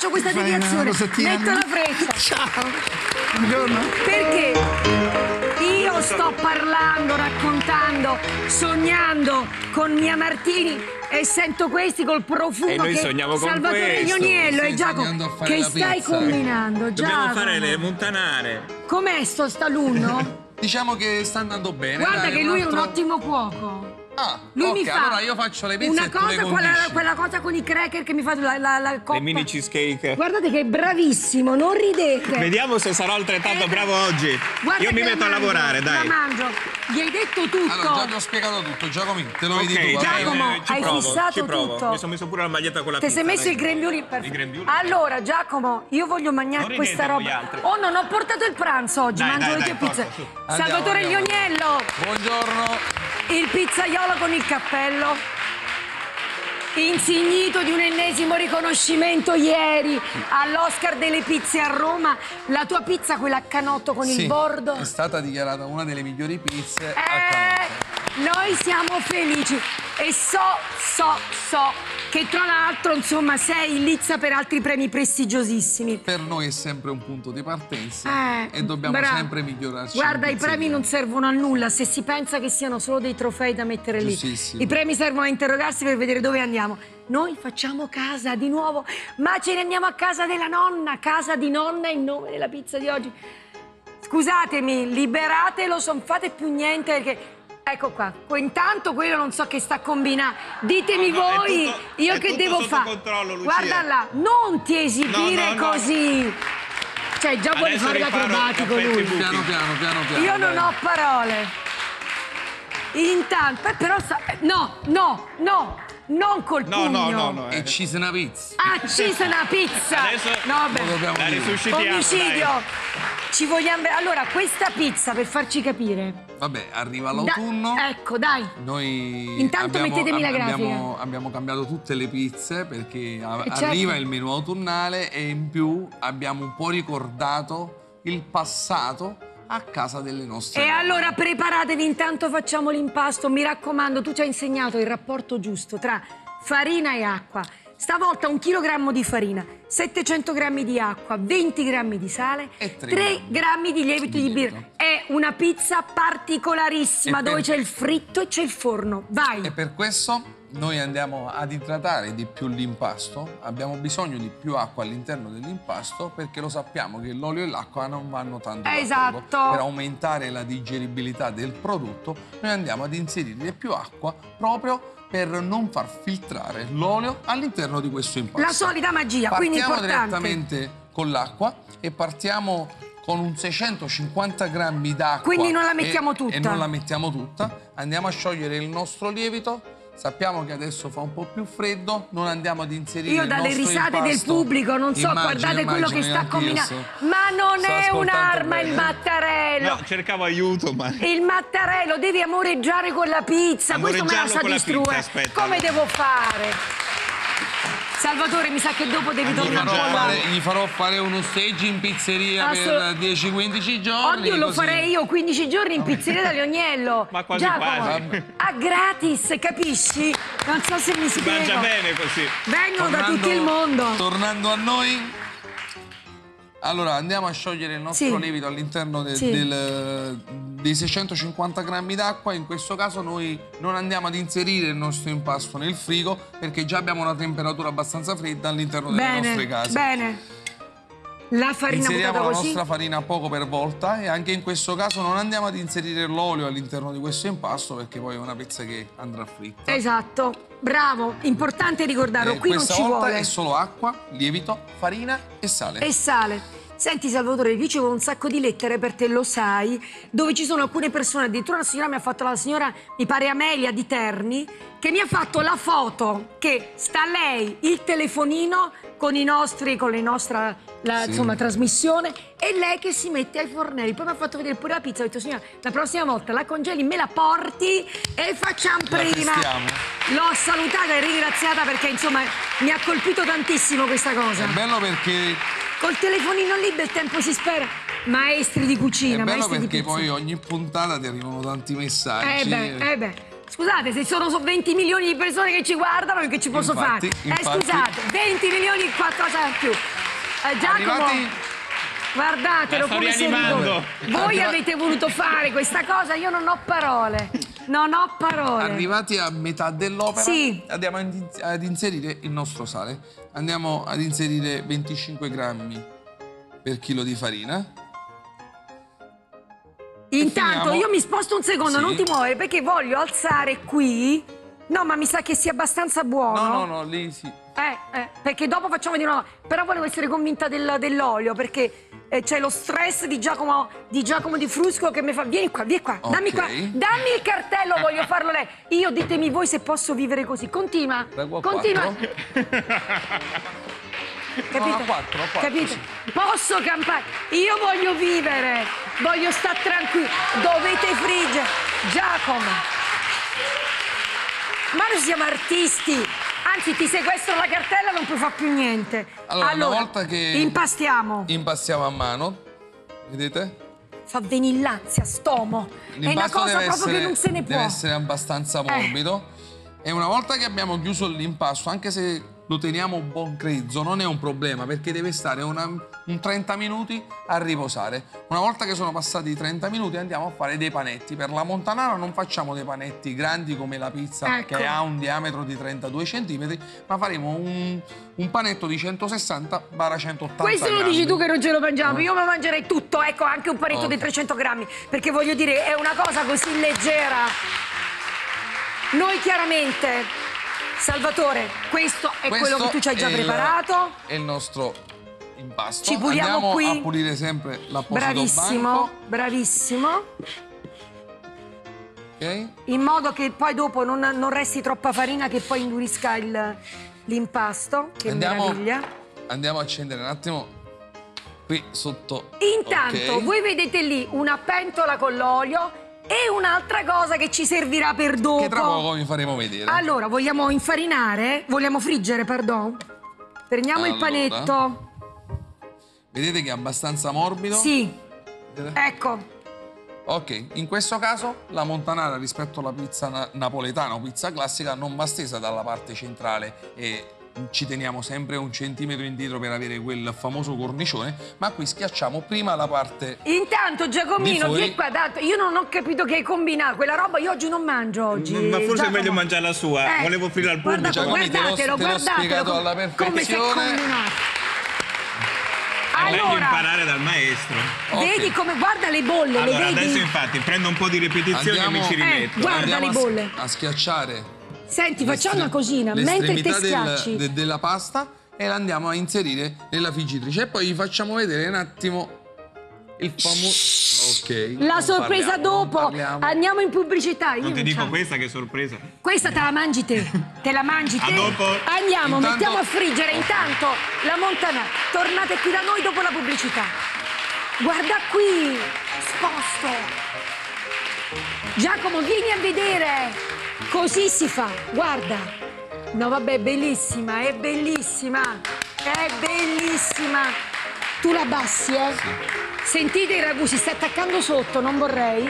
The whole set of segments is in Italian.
faccio questa deviazione. Metto la freccia. Ciao. Buongiorno. Perché io sto parlando, raccontando, sognando con Mia Martini e sento questi col profumo noi che sogniamo con Salvatore questo. Ioniello e Stai Giacomo sognando a fare che la stai pizza. combinando. Dobbiamo Giacomo, fare le montanare. com'è sto alunno? Diciamo che sta andando bene. Guarda dai, che lui è un altro- ottimo cuoco. Ah, Lui ok, mi fa allora io faccio le pizze una e tu le cosa, condisci. quella cosa con i cracker che mi fa la coppa. Le mini cheesecake. Guardate che è bravissimo, non ridete. Vediamo se sarò altrettanto bravo oggi. Guarda Io mi che la metto a mangio, lavorare, dai. La mangio. Gli hai detto tutto. Allora, già ti ho spiegato tutto, Giacomo, te lo vedi tu. va bene? Giacomo, hai fissato ci provo. tutto. Mi sono messo pure la maglietta con la Ti pizza. sei messo dai. il grembiule Il grembiule. Allora, Giacomo, io voglio mangiare Non questa ridete voi roba. altri. Oh, non ho portato il pranzo oggi, Dai, mangio dai, le tue dai, pizze. forza, su. Salvatore Andiamo. Lioniello, Buongiorno. il pizzaiolo con il cappello. Insignito di un ennesimo riconoscimento ieri all'Oscar delle pizze a Roma. La tua pizza, quella a canotto con Sì, il bordo. è stata dichiarata una delle migliori pizze a canotto. Noi siamo felici e so che tra l'altro insomma sei in lizza per altri premi prestigiosissimi. Per noi è sempre un punto di partenza e dobbiamo bravo. sempre migliorarci. Guarda, in i premi pizzeria. non servono a nulla se si pensa che siano solo dei trofei da mettere lì. Giustissimo. I premi servono a interrogarsi per vedere dove andiamo. Noi facciamo casa di nuovo, ma ce ne andiamo a casa della nonna, casa di nonna in nome della pizza di oggi. Scusatemi, liberatelo, non fate più niente perché... Ecco qua, intanto quello non so che sta combinando. Ditemi No, no, voi, è tutto- io è che tutto devo sotto fare? controllo, Lucia. Guarda là, non ti esibire No, no, no. così. Cioè, già vuole Adesso fare riparo l'acrobatico caffè e lui. buchi. Piano piano. Io non dai. ho parole. Intanto, però no, non col pugno. No. E ci se una pizza. Accisa una pizza. Adesso No, vabbè. Lo dobbiamo La dire. risuscitiamo, Omicidio. dai. Ci vogliamo... Allora, questa pizza, per farci capire... Vabbè, arriva l'autunno. Ecco, dai. Noi Intanto mettetemi la grafica. abbiamo cambiato tutte le pizze perché certo. arriva il menù autunnale e in più abbiamo un po' ricordato il passato a casa delle nostre E nonne. allora preparatevi, intanto facciamo l'impasto. Mi raccomando, tu ci hai insegnato il rapporto giusto tra farina e acqua. Stavolta 1 chilogrammo di farina, 700 grammi di acqua, 20 grammi di sale, E 3 grammi di lievito di birra. È una pizza particolarissima E per- dove c'è il fritto e c'è il forno. Vai! E per questo noi andiamo ad idratare di più l'impasto, abbiamo bisogno di più acqua all'interno dell'impasto perché lo sappiamo che l'olio e l'acqua non vanno tanto d'accordo. Esatto. Per aumentare la digeribilità del prodotto noi andiamo ad inserire più acqua proprio per non far filtrare l'olio all'interno di questo impasto. La solita magia, quindi Partiamo importante. direttamente con l'acqua e partiamo con un 650 grammi d'acqua. Quindi non la mettiamo tutta. E non la mettiamo tutta. Andiamo a sciogliere il nostro lievito. Sappiamo che adesso fa un po' più freddo, non andiamo ad inserire Io il dalle nostro risate del impasto. pubblico, non so, Immagino, guardate quello che sta anch'io combinando. sto- Ma non sto è ascoltando un'arma il bene. mattarello. No, cercavo aiuto, ma... Il mattarello devi amoreggiare con la pizza. Questo me la Amoreggiarlo sta con la distruggendo. pizza, aspetta. Come devo fare? Salvatore, mi sa che dopo devi tornare qua. Gli farò fare uno stage in pizzeria per 10-15 giorni. Oddio, lo così. farei io 15 giorni in pizzeria da Lioniello. Ma quasi Giacomo, quasi. a gratis, capisci? Non so se mi Si spiego. mangia bene così. Vengono da tutto il mondo. Tornando a noi, allora andiamo a sciogliere il nostro Sì. lievito all'interno Sì. dei 650 grammi d'acqua. In questo caso noi non andiamo ad inserire il nostro impasto nel frigo perché già abbiamo una temperatura abbastanza fredda all'interno delle nostre case. Bene. La farina Inseriamo buttata la così. nostra farina poco per volta e anche in questo caso non andiamo ad inserire l'olio all'interno di questo impasto perché poi è una pizza che andrà fritta. Esatto. Bravo, importante ricordarlo, qui non Questa ci volta vuole. è solo acqua, lievito, farina e sale. E sale. Senti Salvatore, ricevo un sacco di lettere per te, lo sai, dove ci sono alcune persone, addirittura una signora mi ha fatto, la signora, mi pare Amelia di Terni, che mi ha fatto la foto che sta lei, il telefonino con i nostri, con le nostre, Sì. insomma, trasmissione, e lei che si mette ai fornelli. Poi mi ha fatto vedere pure la pizza, ho detto signora, la prossima volta la congeli, me la porti e facciamo La prima. testiamo. L'ho salutata e ringraziata perché insomma mi ha colpito tantissimo questa cosa. È bello perché Col telefonino lì del tempo si spera. Maestri di cucina, È bello maestri di perché pizza. poi ogni puntata ti arrivano tanti messaggi. Eh beh. Scusate, se sono 20 milioni di persone che ci guardano, che ci posso Infatti, fare? infatti. Scusate, 20 milioni e qualcosa in più. Giacomo, Arrivati... guardatelo La sto come si rianimando. ride. Voi avete voluto fare questa cosa, io non ho parole. Non ho parole. Arrivati a metà dell'opera, Sì. andiamo ad inserire il nostro sale. Andiamo ad inserire 25 grammi per chilo di farina. Intanto finiamo- io mi sposto un secondo, Sì. non ti muovere, perché voglio alzare qui. No, ma mi sa che sia abbastanza buono. No, lì sì. Perché dopo facciamo di nuovo. Però volevo essere convinta dell'olio, perché c'è lo stress di Giacomo Di Frusco che mi fa. Vieni qua, dammi Ok. qua, dammi il cartello, voglio farlo lei. Io ditemi voi se posso vivere così. Continua. Ragù a Continua. 4. Capito? No, a quattro, Capito? sì. Posso campare. Io voglio vivere, voglio stare tranquillo. Dovete friggere. Giacomo. Ma noi siamo artisti. Anzi, ti sequestro la cartella, non puoi fare più niente. Allora, una volta che impastiamo. Impastiamo a mano, vedete? Fa venire l'ansia, stomo. È una L'impasto cosa proprio che non se ne può. deve essere abbastanza morbido. E una volta che abbiamo chiuso l'impasto, anche se lo teniamo un po' grezzo, non è un problema, perché deve stare un 30 minuti a riposare. Una volta che sono passati i 30 minuti andiamo a fare dei panetti. Per la montanara non facciamo dei panetti grandi come la pizza, Ecco. che ha un diametro di 32 cm, ma faremo un panetto di 160-180 Questo lo grammi. dici tu che non ce lo mangiamo, io me lo mangerei tutto, ecco, anche un panetto Ok. di 300 grammi, perché voglio dire, è una cosa così leggera. Noi chiaramente, Salvatore, questo è quello che tu ci hai già preparato. È il nostro impasto. Ci puliamo Andiamo qui. a pulire sempre l'apposito Bravissimo, banco. bravissimo, Ok? in modo che poi dopo non resti troppa farina che poi indurisca l'impasto, che meraviglia. Andiamo a accendere un attimo qui sotto. Intanto, Ok. voi vedete lì una pentola con l'olio e un'altra cosa che ci servirà per dopo. Che tra poco vi faremo vedere. Allora, vogliamo infarinare? Vogliamo friggere, pardon? Prendiamo il Allora. panetto. Vedete che è abbastanza morbido? Sì, Vedete? ecco. Ok, in questo caso la montanara rispetto alla pizza napoletana o pizza classica non va stesa dalla parte centrale e ci teniamo sempre un centimetro indietro per avere quel famoso cornicione, ma qui schiacciamo prima la parte. Intanto, Giacomino, Di fuori. vieni qua, tanto, io non ho capito che hai combinato. Quella roba io oggi non mangio oggi. Ma forse è Giacomo. meglio mangiare la sua. Volevo offrirla al guarda, pubblico. Giacomo, guardatelo, te l'ho spiegato alla come si è perfezione. combinato. È meglio Allora, imparare dal maestro. Ok. vedi come, guarda le bolle, Allora, le vedi? adesso infatti prendo un po' di ripetizioni e mi ci rimetto. guarda Andiamo le bolle. a schiacciare. Senti, facciamo una cosina, mentre te l'estremità schiacci. della pasta e la andiamo a inserire nella friggitrice e poi vi facciamo vedere un attimo il famoso. Ok. La non sorpresa parliamo, non dopo. parliamo. Andiamo in pubblicità. Io Non ti dico c'ho- questa che sorpresa. Questa te la mangi te. Te la mangi te. A dopo. Andiamo, Intanto- mettiamo a friggere. Intanto la montana. Tornate qui da noi dopo la pubblicità. Guarda qui. Sposto. Giacomo, vieni a vedere. Così si fa. Guarda. No, vabbè, è bellissima, è bellissima. È bellissima. Tu la abbassi, eh? Sentite il ragù, si sta attaccando sotto, non vorrei.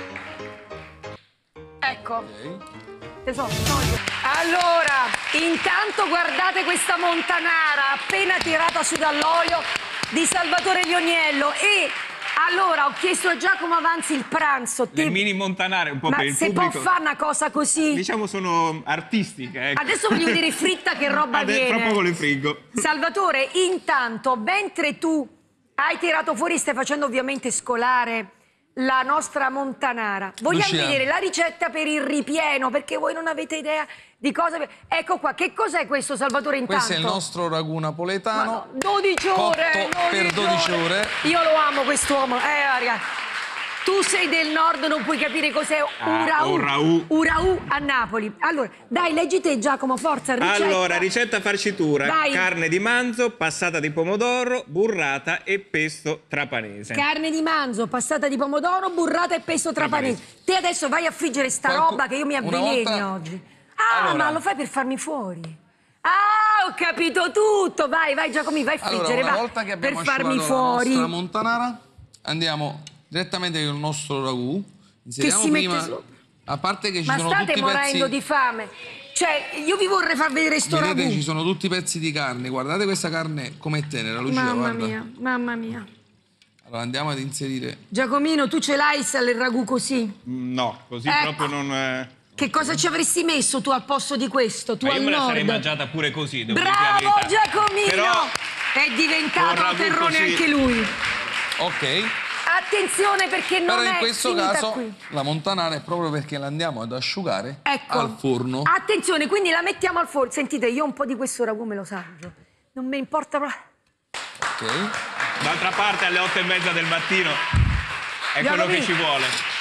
Ecco. Ok. Tesoro, tolgo. Allora, intanto guardate questa montanara appena tirata su dall'olio di Salvatore Lioniello e allora ho chiesto a Giacomo avanzi il pranzo. Le mini montanare un po' Ma per il se pubblico. può fare una cosa così? Diciamo sono artistiche, ecco. Adesso voglio vedere fritta che roba viene. Tra poco le friggo. Salvatore, intanto, mentre tu hai tirato fuori e stai facendo ovviamente scolare la nostra montanara, vogliamo Lucia. vedere la ricetta per il ripieno, perché voi non avete idea di cosa... Ecco qua, che cos'è questo, Salvatore, intanto? Questo è il nostro ragù napoletano. Ma no, 12 ore! Cotto per 12 ore. Io lo amo quest'uomo, ragazzi. Tu sei del nord, non puoi capire cos'è Uraù. Uraù a Napoli. Allora, dai, leggi te, Giacomo, forza, ricetta. Allora, ricetta farcitura. Dai. Carne di manzo, passata di pomodoro, burrata e pesto trapanese. Carne di manzo, passata di pomodoro, burrata e pesto trapanese. Te adesso vai a friggere sta roba che io mi Una avveleno volta- oggi. Ah, Allora. ma lo fai per farmi fuori? Ah, ho capito tutto. Vai, Giacomi, vai a friggere, Allora, una va. volta che abbiamo per farmi asciugato la fuori. nostra montanara, andiamo direttamente con il nostro ragù. Inseriamo si mette prima, sopra. a parte che ci Ma sono state tutti i morendo pezzi. di fame. Cioè, io vi vorrei far vedere sto Vedete, ragù. ci sono tutti i pezzi di carne. Guardate questa carne com'è tenera, Lucia, Mamma guarda. mia, mamma mia. Allora andiamo ad inserire. Giacomino, tu ce l'hai il ragù così? No, così Ecco. proprio non... Che cosa ci avresti messo tu al posto di questo? Tu Ma io al me la nord? sarei mangiata pure così, devo dire la Bravo verità. Giacomino! Però È un diventato ragù terrone così- anche lui. Ok. Attenzione perché non Però è in questo finita caso qui. la montanara è proprio perché la andiamo ad asciugare Ecco. al forno. Attenzione, quindi la mettiamo al forno. Sentite, io un po' di questo ragù me lo saggio. Non mi importa proprio. Ok. d'altra parte alle 8:30 del mattino è quello Giacomino. che ci vuole.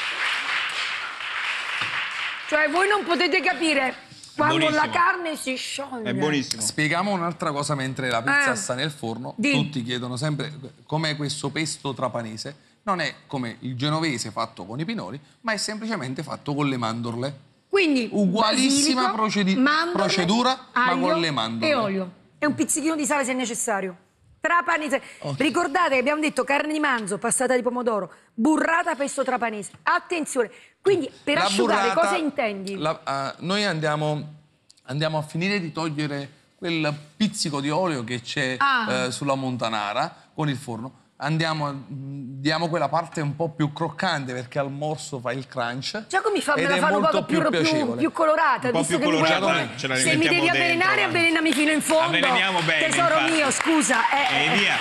Cioè, voi non potete capire quando buonissimo. la carne si scioglie. È buonissimo. Spieghiamo un'altra cosa mentre la pizza sta nel forno. Di. Tutti chiedono sempre com'è questo pesto trapanese. Non è come il genovese fatto con i pinoli, ma è semplicemente fatto con le mandorle. Quindi, Ugualissima basilico, mandorle, procedura, ma aglio con le mandorle. e olio. E un pizzichino di sale se necessario. Trapanese. Ok. Ricordate che abbiamo detto carne di manzo, passata di pomodoro, burrata pesto trapanese. Attenzione. Quindi, per La asciugare, burrata, cosa intendi? noi andiamo a finire di togliere quel pizzico di olio che c'è sulla montanara con il forno. Diamo quella parte un po' più croccante perché al morso fa il crunch. Giacomo, fammela ed è fare un molto po' più piacevole. colorata. Un po' visto più che mi colorata, vuoi- ce la Se mi rimettiamo devi dentro, avvelenare, guarda. avvelenami fino in fondo. Avveleniamo bene, Tesoro infatti. mio, scusa. E via.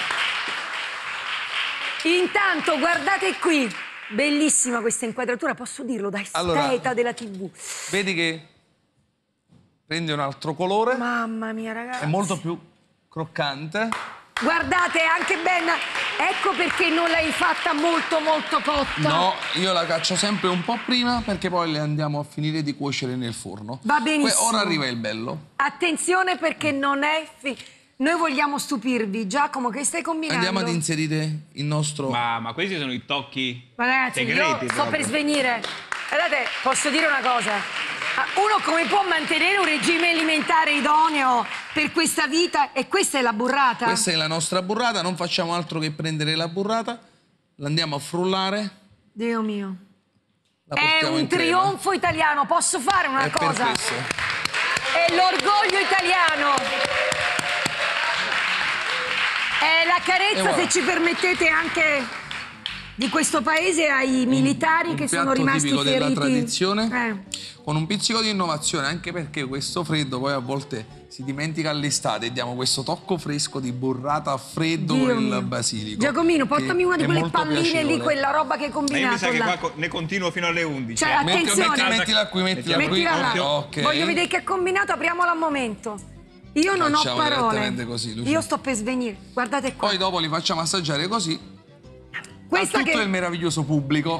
Intanto, guardate qui. Bellissima questa inquadratura, posso dirlo, da esteta Allora, della TV. Vedi che prende un altro colore, Mamma mia, ragazzi. è molto più croccante. Guardate, anche Ben, ecco perché non l'hai fatta molto cotta. No, io la caccio sempre un po' prima perché poi le andiamo a finire di cuocere nel forno. Va benissimo. Ora arriva il bello. Attenzione perché non è... Noi vogliamo stupirvi. Giacomo, che stai combinando? Andiamo ad inserire il nostro... Ma questi sono i tocchi Ma ragazzi, segreti io sto proprio. per svenire. Guardate, posso dire una cosa? Uno come può mantenere un regime alimentare idoneo per questa vita? E questa è la burrata? Questa è la nostra burrata, non facciamo altro che prendere la burrata, la andiamo a frullare, Dio mio. la È portiamo un in crema. trionfo italiano, posso fare una È per cosa? questo. È l'orgoglio italiano. È la E carezza, voilà. se ci permettete, anche di questo paese ai militari Un che sono piatto rimasti tipico feriti. della tradizione, Eh. con un pizzico di innovazione, anche perché questo freddo poi a volte si dimentica all'estate e diamo questo tocco fresco di burrata a freddo Dio con mio. il basilico. Giacomino, che portami una di è quelle molto palline lì, piacevole. quella roba che hai Ma io mi combinato sa che là. qua ne continuo fino alle 11. Cioè, attenzione. Mettila qui, mettila qui. Mettila là. Ok. Voglio vedere che ha combinato, apriamola al momento. Io non ho Facciamo parole. direttamente così, Lucia. Io sto per svenire. Guardate qua. Poi dopo li facciamo assaggiare così Questa a tutto che... il meraviglioso pubblico.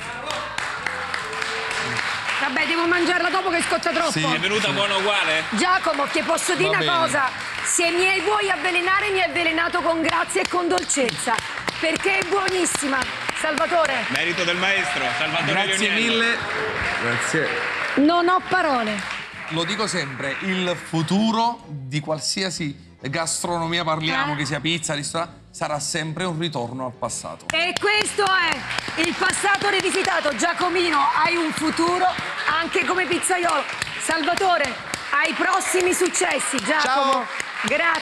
Vabbè, devo mangiarla dopo che scotta troppo. Sì. È venuta buona uguale? Giacomo, ti posso dire Va una bene. cosa? Se mi vuoi avvelenare, mi hai avvelenato con grazia e con dolcezza. Perché è buonissima. Salvatore, Merito del maestro, Salvatore Grazie Leoniello. mille. Grazie. non ho parole. Lo dico sempre, il futuro di qualsiasi gastronomia parliamo, che sia pizza, ristorante, sarà sempre un ritorno al passato. E questo è il passato rivisitato. Giacomino, hai un futuro anche come pizzaiolo. Salvatore, ai prossimi successi. Giacomo, Ciao. grazie.